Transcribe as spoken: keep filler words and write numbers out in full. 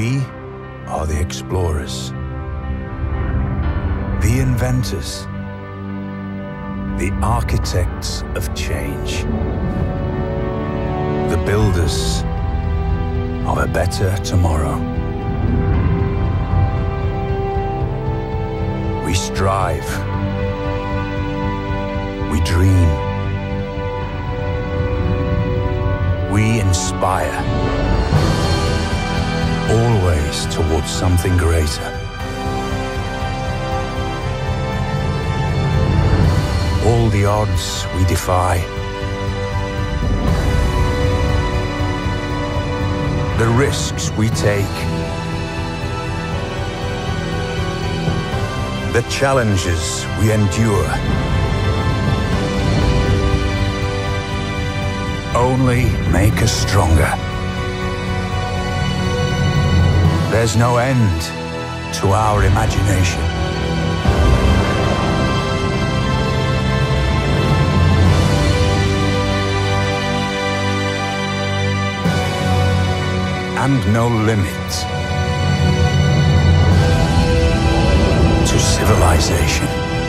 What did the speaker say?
We are the explorers, the inventors, the architects of change, the builders of a better tomorrow. We strive, we dream, we inspire, always towards something greater. All the odds we defy, the risks we take, the challenges we endure, only make us stronger. There's no end to our imagination. And no limit to civilization.